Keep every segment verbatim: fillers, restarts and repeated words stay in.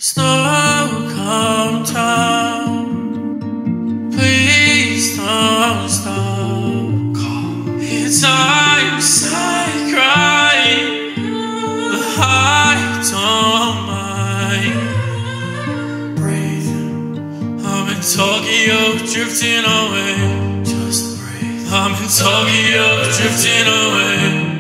Slow, calm down. Please don't stop. It's times I cry, but I don't mind. Breathe. I'm in Tokyo, drifting away. Just breathe. I'm in Tokyo, drifting away.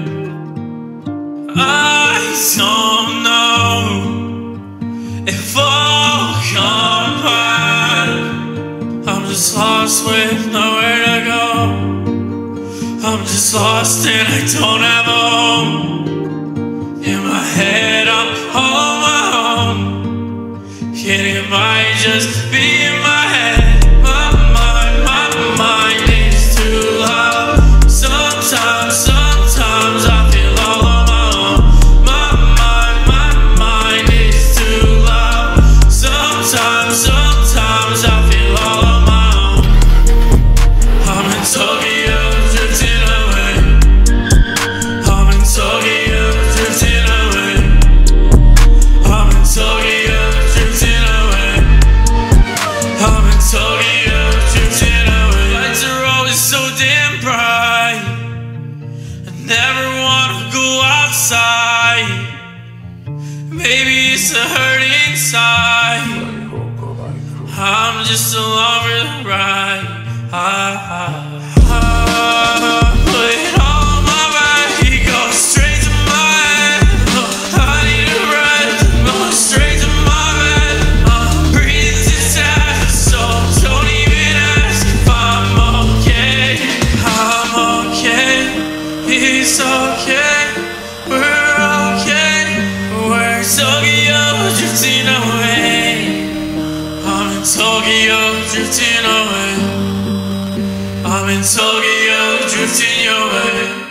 I don't know if all come back. I'm just lost with nowhere to go. I'm just lost and I don't have a home. In my head I'm on my own. Yet it might just be in my head. My mind, my mind is too loud. Sometimes, sometimes I feel all on my own. My mind, my mind is too loud. Sometimes, sometimes I feel all on my own. I'm in Tokyo, drifting away. I'm in Tokyo, drifting away. I'm in Tokyo, drifting away. I'm in Tokyo, drifting away. Lights are always so damn bright. I never wanna go outside. Maybe it's a hurt inside. I'm just along for the ride. I, I, I put it on my back. It goes straight to my head. Oh, I need a rest. Going straight to my bed. I'm breathing too fast, so don't even ask if I'm okay. I'm okay. It's okay. We're okay. We're Tokyo, drifting away. I'm in Tokyo, drifting away. I'm in Tokyo, drifting away.